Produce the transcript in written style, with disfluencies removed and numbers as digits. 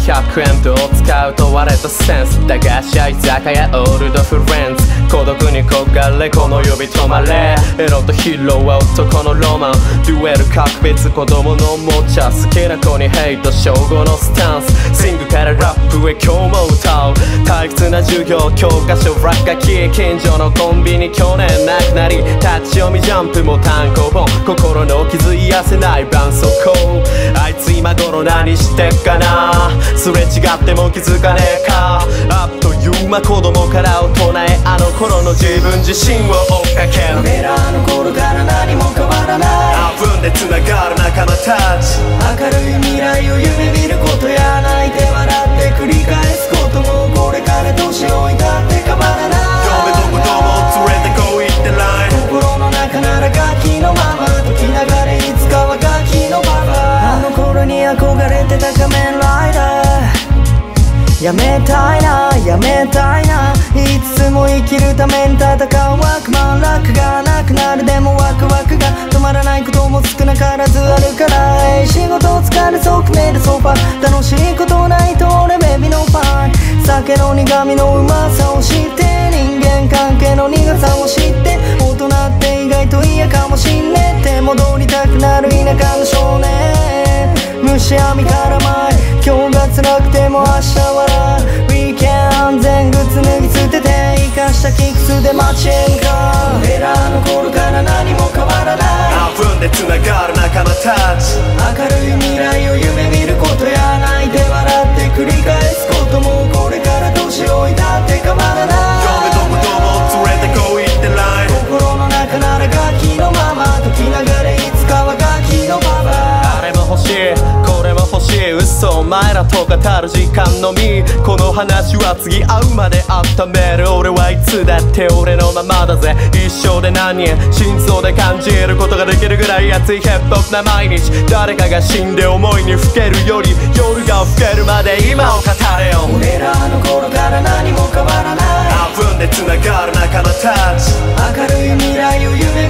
100円と使うと割れたセンス駄菓子屋居酒屋オールドフレンズ孤独に焦がれこの指止まれエロとヒーローは男のロマンデュエル格別子供のおもちゃ好きな子にヘイト称号のスタンスシングからラップへ今日も歌う退屈な授業教科書落書き近所のコンビニ去年なくなり立ち読みジャンプも単行本心の傷癒せない絆創膏あいつ今頃何してっかなすれ違っても気づかねえかあっという間子供から大人へあの頃の自分自身を追っかける俺らの頃から何も変わらないあふんで繋がる仲間たち明るい未来を夢見ることや泣いて笑って繰り返すこともこれから年老いたって変わらない嫁と子供を連れてこう言ってない心の中ならガキのまま時流れいつかはガキのままあの頃に憧れてた仮面ライダーやめたいなやめたいないつつも生きるために戦うワークマン楽がなくなるでもワクワクが止まらないことも少なからずあるから仕事疲れそうくねるソファ楽しいことないと俺ベビーのファン酒の苦味のうまさを知って人間関係の苦さを知って大人って意外と嫌かもしんねって戻りたくなる田舎の少年虫網から前今日が辛くても明日笑うウィーケン全靴脱ぎ捨てて生かしたキックスで街へ向かう俺らの頃から何も変わらないあふんで繋がる仲間たち明るい未来を夢見ることや泣いて笑って繰り返すこともこれから年老いたって変わらない嫁と子供を連れてこう言ってない心の中ならガキのまま時流れいつかはガキのままあれも欲しいこれも欲しい嘘お前らと語る時間のみこの話は次会うまで温める俺はいつだって俺のままだぜ一生で何人心臓で感じることができるぐらい熱いヘップホップな毎日誰かが死んで思いにふけるより夜が更けるまで今を語れよ俺らの頃から何も変わらないあふんで繋がる仲間たち明るい未来を夢